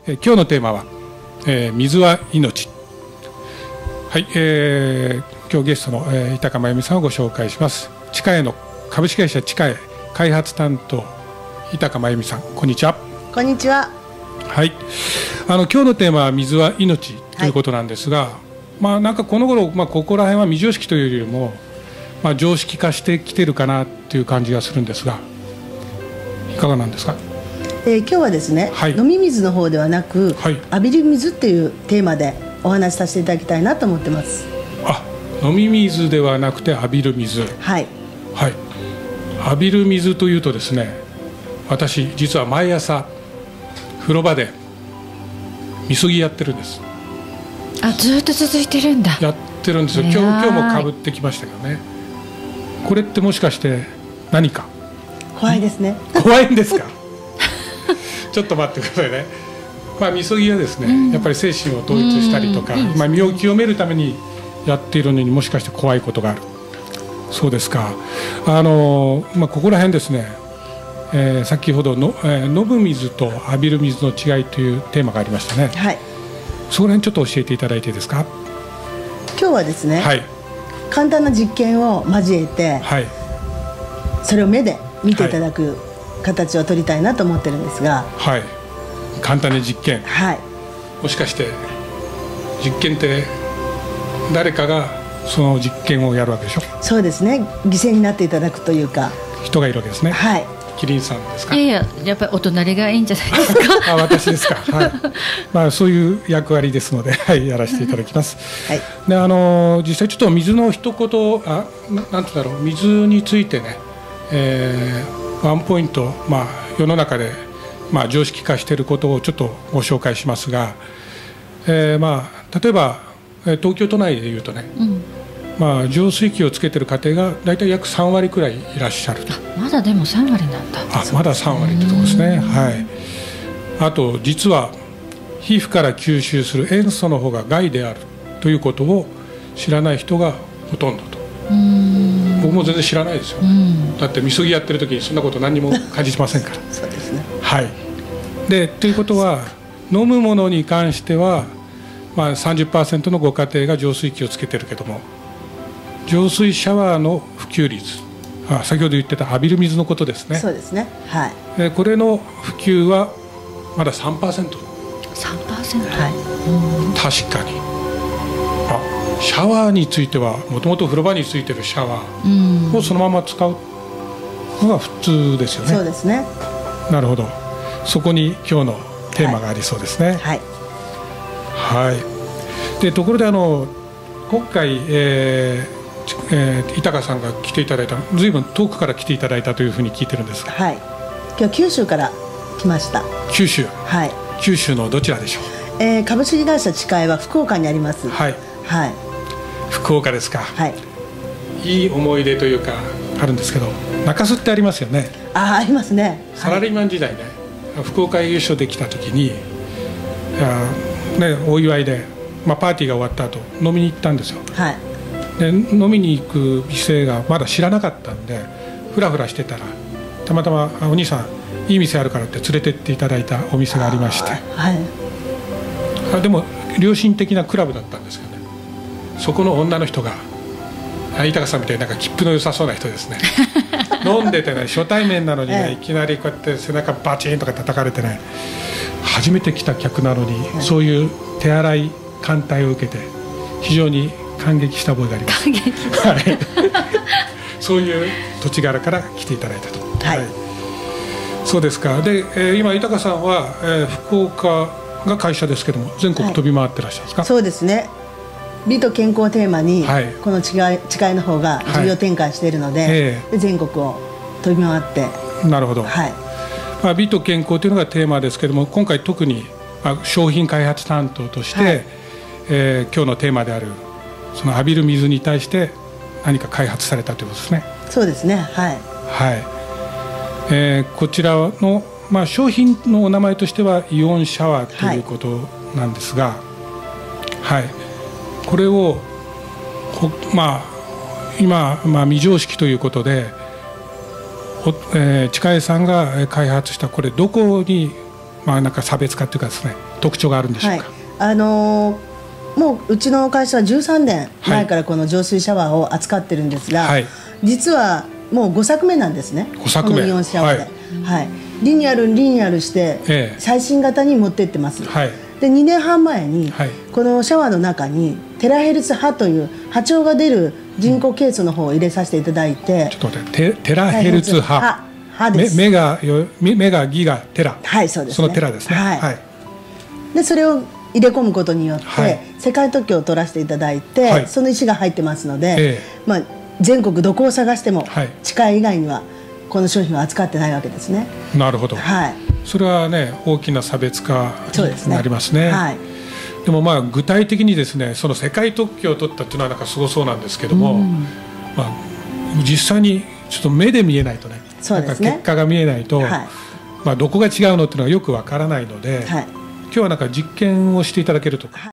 今日のテーマは、水は命。はい、今日ゲストの、井高真由美さんをご紹介します。チカエの株式会社チカエ開発担当井高真由美さん、こんにちは。 こんにちは。 はい、今日のテーマは水は命ということなんですが、なんかこの頃、ここら辺は未常識というよりも、常識化してきてるかなという感じがするんですが、いかがなんですか？ 今日はですね、飲み水の方ではなく、浴びる水っていうテーマでお話しさせていただきたいなと思ってます。 飲み水ではなくて浴びる水。はい、浴びる水というとですね、私実は毎朝風呂場でみそぎやってるんです。 ずっと続いてるんだ。 やってるんですよ。今日もかぶってきましたけどね。これってもしかして何か怖いですね。 怖いんですか？ちょっと待ってくださいね。みそぎはですね、やっぱり精神を統一したりとか、身を清めるためにやっているのに、もしかして怖いことがある。そうですか。ここら辺ですね、先ほどの、飲む水と浴びる水の違いというテーマがありましたね。はい。そこら辺ちょっと教えていただいていいですか？ 今日はですね、簡単な実験を交えて、それを目で見ていただく形を取りたいなと思ってるんですが、簡単な実験。もしかして実験って誰かがその実験をやるわけでしょ？そうですね。犠牲になっていただくというか、人がいるわけですね。キリンさんですか？ やっぱりお隣がいいんじゃないですか？ 私ですか。そういう役割ですので、やらせていただきます。で、実際ちょっと水の一言、なんていうんだろう、水についてね、ワンポイント、世の中で、常識化していることをちょっとご紹介しますが、例えば東京都内でいうとね、浄水器をつけている家庭が大体約3割くらいいらっしゃると。 まだでも3割なんだ。 まだ3割ってところですね。あと実は皮膚から吸収する塩素の方が害であるということを知らない人がほとんどと。僕も全然知らないですよ。だってみそぎやってる時にそんなこと何にも感じませんから。 そうですね。 でということは、飲むものに関しては、30% のご家庭が浄水器をつけてるけども、浄水シャワーの普及率、先ほど言ってた浴びる水のことですね。 そうですね。 これの普及はまだ 3%。 3%。 確かに。シャワーについては、もともと風呂場についてるシャワーをそのまま使うのが普通ですよね。 そうですね。 なるほど。そこに今日のテーマがありそうですね。で、ところで今回、井高さんが来ていただいた、ずいぶん遠くから来ていただいたというふうに聞いてるんですが、 今日九州から来ました。九州のどちらでしょう？ 株式会社チカエは福岡にあります。 福岡ですか。いい思い出というかあるんですけど、中洲ってありますよね。 ありますね。 サラリーマン時代ね、福岡優勝できた時に、お祝いで、パーティーが終わった後飲みに行ったんですよ。で、飲みに行く店がまだ知らなかったんで、ふらふらしてたらたまたまお兄さんいい店あるからって連れてっていただいたお店がありまして、でも良心的なクラブだったんですよね。そこの女の人が、井高さんみたいになんか切符の良さそうな人ですね。飲んでてね、初対面なのにね、いきなりこうやって背中バチンとか叩かれてね、初めて来た客なのに、そういう手洗い歓待を受けて非常に感激した覚えがあります。そういう土地柄から来ていただいたと。そうですか。で、今井高さんは、福岡が会社ですけども、全国飛び回ってらっしゃるんですか？ そうですね。美と健康をテーマに、この違いの方が事業展開しているので、全国を飛び回って。 なるほど。美と健康というのがテーマですけども、今回特に、商品開発担当として、今日のテーマであるその浴びる水に対して何か開発されたということですね。 そうですね。 こちらの、商品のお名前としてはイオンシャワーということなんですが、これを今、未常識ということで、近江さんが開発した、これどこになんか差別化っていうかですね、特徴があるんでしょうか。 もううちの会社は13年前からこの浄水シャワーを扱ってるんですが、実はもう5作目なんですね。 5作目、 このイオンシャワーで、リニューアルして最新型に持ってってます。で2年半前にこのシャワーの中にテラヘルツ波という波長が出る人工ケースの方を入れさせていただいて、 ちょっと待って、テラヘルツ波です。メガギガテラ、 そうですね、 そのテラですね。 でそれを入れ込むことによって世界特許を取らせていただいて、その石が入ってますので、全国どこを探しても地下以外にはこの商品は扱ってないわけですね。 なるほど。それはね、大きな差別化になりますね。でも具体的にですね、その世界特許を取ったっていうのはなんかすごそうなんですけども、実際にちょっと目で見えないとね、なんか結果が見えないと、どこが違うのっていうのはよくわからないので、今日はなんか実験をしていただけるとか。